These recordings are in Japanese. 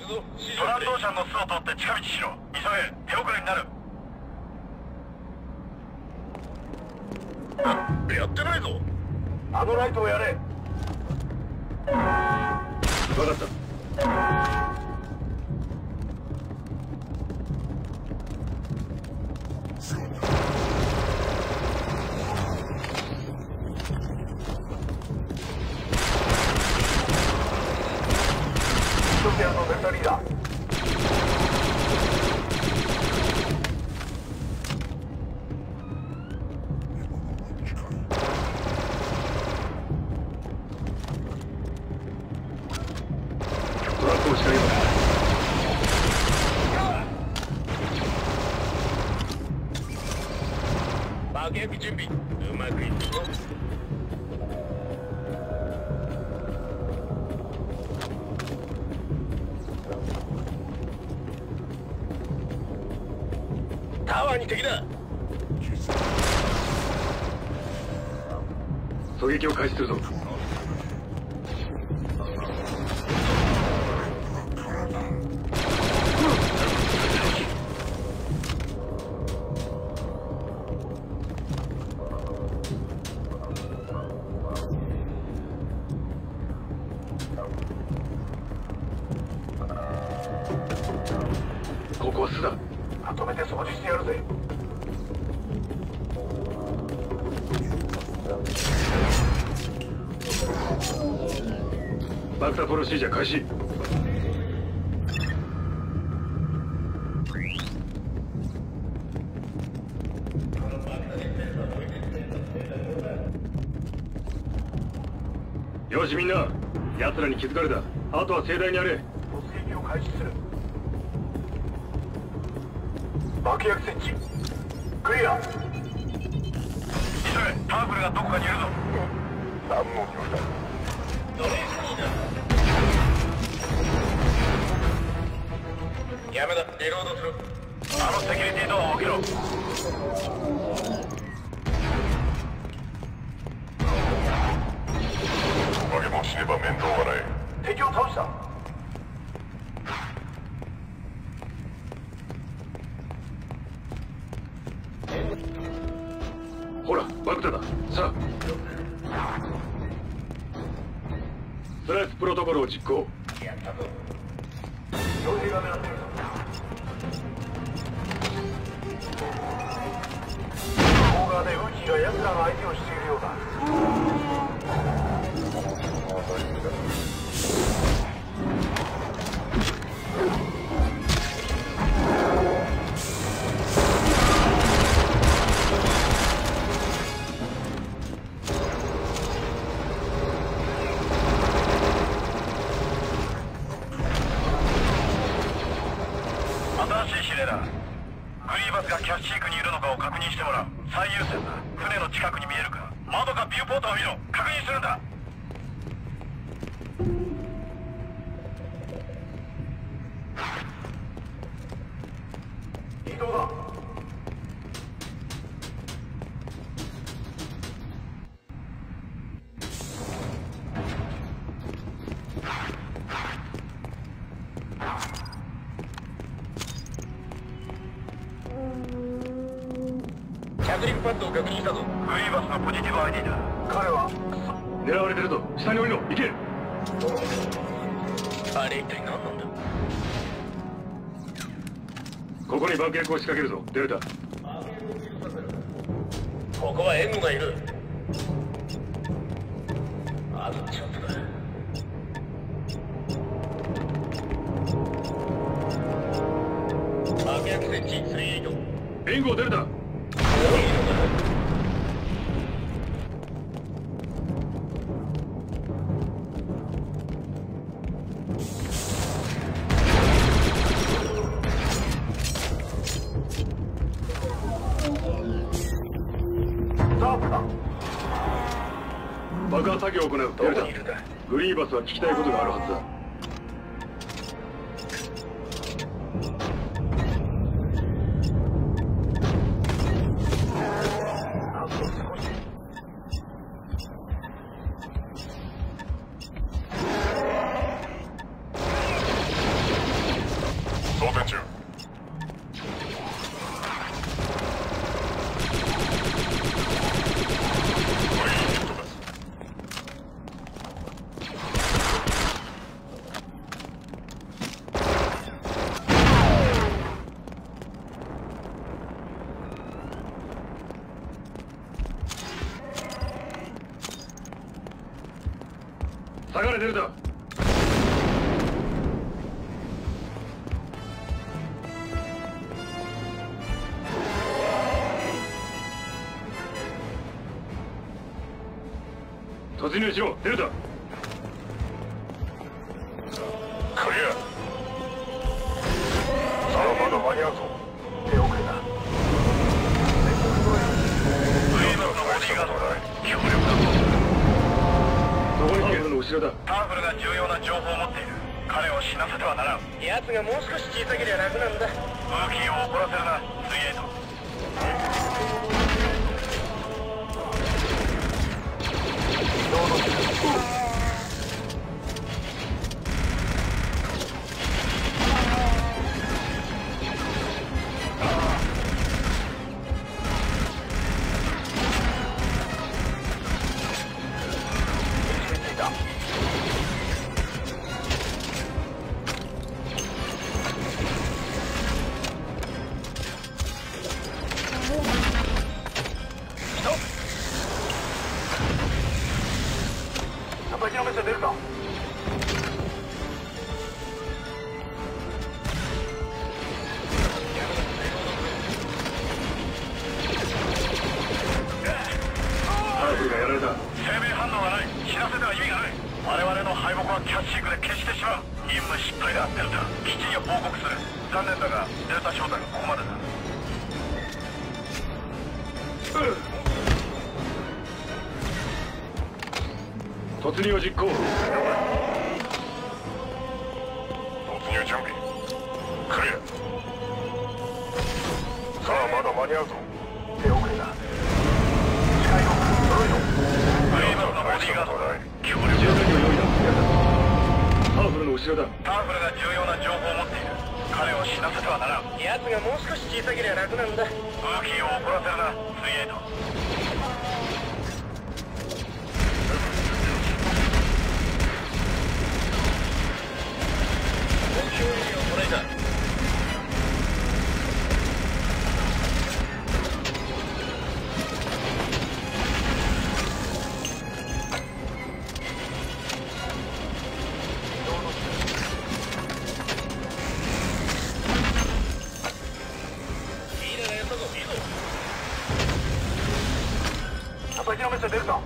トランドーシャンの巣を通って近道しろ。急げ、手遅れになる。やってないぞ。あのライトをやれ。分かった。一つやのデルタリーダー。爆撃準備、うまくいくぞ。タワーに敵だ。狙撃を開始するぞ。ここは巣だ。まとめて掃除してやるぜ。爆破プロシージャー開始。よしみんな、奴らに気づかれた。あとは盛大にやれ。突撃を開始する。爆薬設置クリア。急げ、ターブルがどこかにいるぞ。何の匂いだ。ドレースにな。やめだ、リロードする。あのセキュリティドアを開けろ。負けも死ねば面倒はない。敵を倒した。ほら、バグタだ。さあ、スライスプロトコルを実行。やったぞ。標兵が狙っているぞ。向こう側でウーキーが奴らの相手をしているようだ。新しい指令だ。グリーバスがキャッシークにいるのかを確認してもらう。最優先だ。船の近くに見えるか。窓かビューポートを見ろ。確認するんだ。移動だ。着陸パッドを確認したぞ。グリーバスのポジティブ ID だ。彼は狙われてるぞ。下に降りろ。行け。あれ一体何なんだ。ここに爆薬を仕掛けるぞ。デルタ。ここは援護がいる。あとちょっとだ。爆薬設置38。援護デルタ。爆破作業を行う。デルタ。グリーバスは聞きたいことがあるはずだ。 下がれデルタ。突入しろデルタ。 クリア。さあまだ間に合うぞ。手遅れだ。グリーバスのボディーガードだ。強力だぞ。 どこにターフルの後ろだ。 ターフルが重要な情報を持っている。彼を死なせてはならん。 奴がもう少し小さければ楽なんだ。 ムーキーを怒らせるな、3-8。先のメッセ出るか。 ターフルがやられた。 生命反応がない。死なせては意味がない。我々の敗北はキャッシークで消してしまう。任務失敗だ。デルタ、基地に報告する。残念だがデルタ正体がここまでだ。 突入実行。 突入準備。クリア。さあまだ間に合うぞ。手遅れだ。視界を揃えろ。グリーバスのボディーガードだ。強力だ。 銃弾を用意だ。ターフルの後ろだ。 ターフルが重要な情報を持っている。彼を死なせてはならん。 奴がもう少し小さければ楽なんだ。 ムーキーを怒らせるな、3-8。先のメッセ出るか。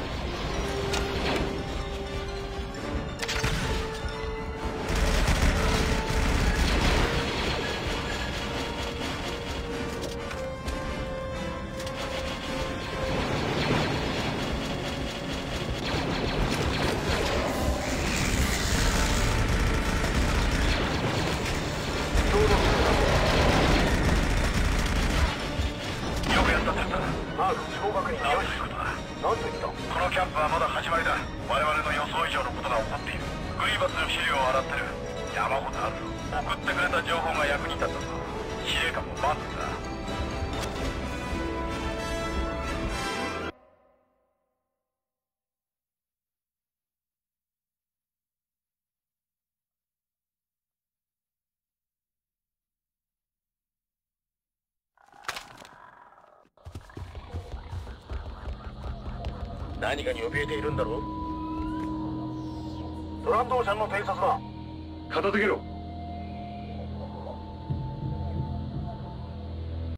よくやったデルタ。マーク地方確認よし。なんと言った。このキャンプはまだ始まりだ。我々の予想以上のことが起こっている。グリーバスの資料を洗ってる。山ほどあるぞ。送ってくれた情報が役に立ったぞ。司令官も満足だ。何かに怯えているんだろう。トランドーシャンの偵察だ。 片付けろ。